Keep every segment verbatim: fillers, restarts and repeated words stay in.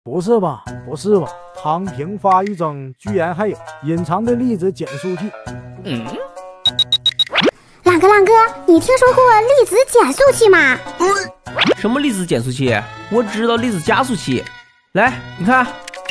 不是吧，不是吧？躺平发育中居然还有隐藏的粒子减速器。 嗯， 朗哥，朗哥，你听说过粒子减速器吗？ 什么粒子减速器？我只知道粒子加速器。来，你看。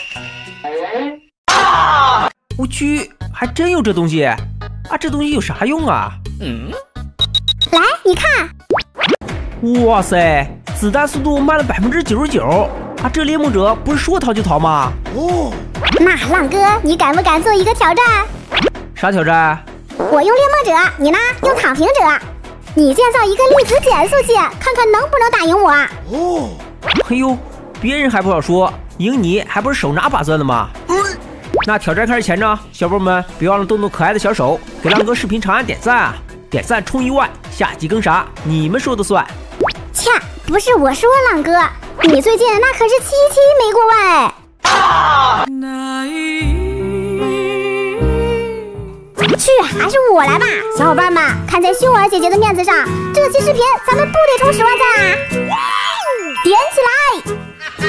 啊！我去，还真有这东西啊！这东西有啥用啊？嗯， 来，你看。 哇塞，子弹速度慢了百分之九十九。啊，这猎梦者不是说逃就逃吗？ 哦，那朗哥，你敢不敢做一个挑战？ 啥挑战？ 我用猎梦者，你呢用躺平者。你建造一个粒子减速器，看看能不能打赢我。 哦，嘿呦，别人还不好说，赢你还不是手拿把攥的吗？嗯、那挑战开始前呢，小伙伴们别忘了动动可爱的小手，给浪哥视频长按点赞啊！点赞冲一万，下集更啥？你们说的算。 切，不是我说，朗哥。你最近那可是七期没过万哎！啊、去，还是我来吧，小伙伴们，看在秀儿姐姐的面子上，这期视频咱们不得冲十万赞啊！点起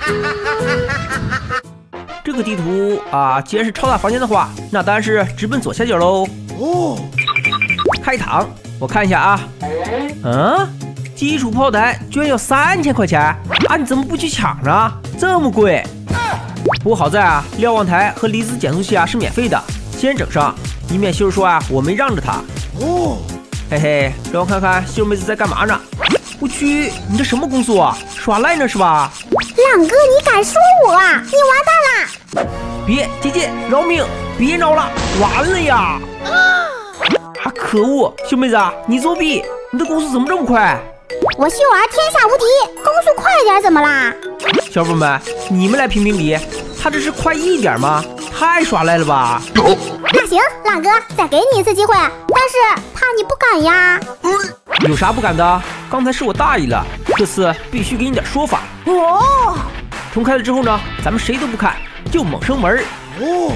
来！这个地图啊，既然是超大房间的话，那当然是直奔左下角喽。哦，开膛，我看一下啊，嗯。基础炮台居然要三千块钱啊！你怎么不去抢呢？这么贵！不过好在啊，瞭望台和离子减速器啊是免费的，先整上，以免秀儿说啊我没让着他。哦，嘿嘿，让我看看秀儿妹子在干嘛呢？我去，你这什么攻速啊？耍赖呢是吧？ 朗哥，你敢说我？你完蛋了！ 别，姐姐饶命！别闹了，完了呀！啊，可恶，秀妹子，你作弊！你的攻速怎么这么快？ 我秀儿天下无敌，攻速快点怎么啦？ 小伙伴们，你们来评评理，他这是快一点吗？太耍赖了吧！ 那行，朗哥，再给你一次机会，但是怕你不敢呀。 有啥不敢的？刚才是我大意了，这次必须给你点说法。哦，重开了之后呢，咱们谁都不看，就猛升门。哦，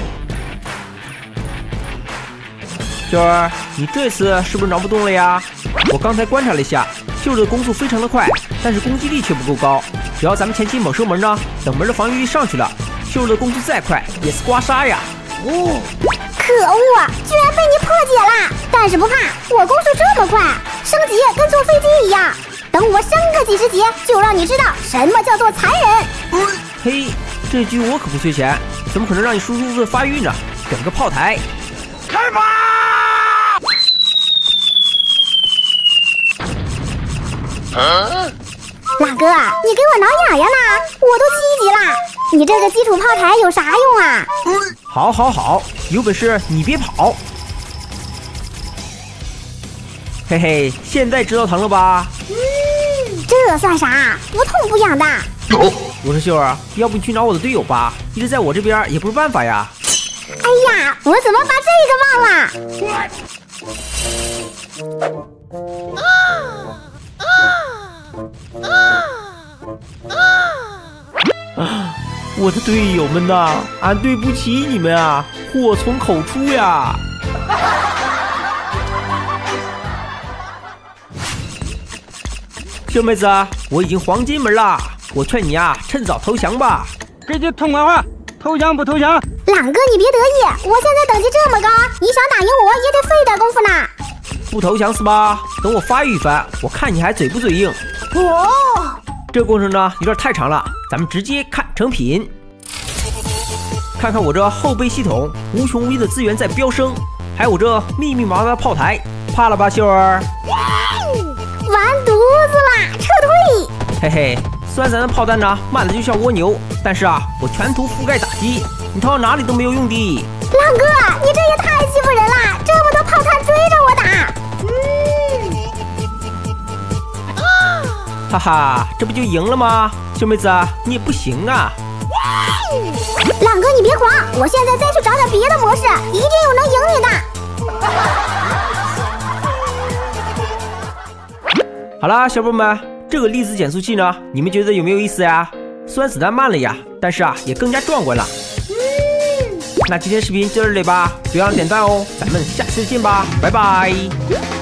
秀儿，你这次是不是挠不动了呀？我刚才观察了一下。秀儿的攻速非常的快，但是攻击力却不够高。只要咱们前期猛升门呢，等门的防御力上去了，秀儿的攻速再快也是刮痧呀。哦， 可恶，居然被你破解了！但是不怕，我攻速这么快，升级跟坐飞机一样。等我升个几十级，就让你知道什么叫做残忍。 嗯、嘿，这局我可不缺钱，怎么可能让你舒舒服服的发育呢？整个炮台，开炮！ 啊、朗哥，你给我挠痒痒呢！我都七级了，你这个基础炮台有啥用啊？ 嗯、好，好，好，有本事你别跑！嘿嘿，现在知道疼了吧？ 嗯，这算啥？不痛不痒的。 哦、我说秀儿，要不你去找我的队友吧，一直在我这边也不是办法呀。 哎呀，我怎么把这个忘了？啊啊！我的队友们呐，俺对不起你们啊，祸从口出呀！秀妹子，我已经黄金门了，我劝你啊，趁早投降吧。 这句痛快话，投降不投降？ 朗哥，你别得意，我现在等级这么高，你想打赢我也得费点功夫呢。 不投降是吧？等我发育一番，我看你还嘴不嘴硬。哦，这过程呢有点太长了，咱们直接看成品。看看我这后备系统，无穷无尽的资源在飙升，还有我这密密麻麻的炮台，怕了吧，秀儿？ 完犊子啦，撤退！ 嘿嘿，虽然咱的炮弹呢慢的就像蜗牛，但是啊，我全图覆盖打击，你套到哪里都没有用的。 朗哥，你这也太欺负人了，这么多炮弹追着我打。 哈哈，这不就赢了吗？秀妹子，你也不行啊！ 朗哥，你别慌，我现在再去找点别的模式，一定有能赢你的。 好啦，小伙伴们，这个粒子减速器呢，你们觉得有没有意思呀？虽然子弹慢了呀，但是啊，也更加壮观了。嗯，那今天视频就到这里吧，别忘了点赞哦，咱们下期见吧，拜拜。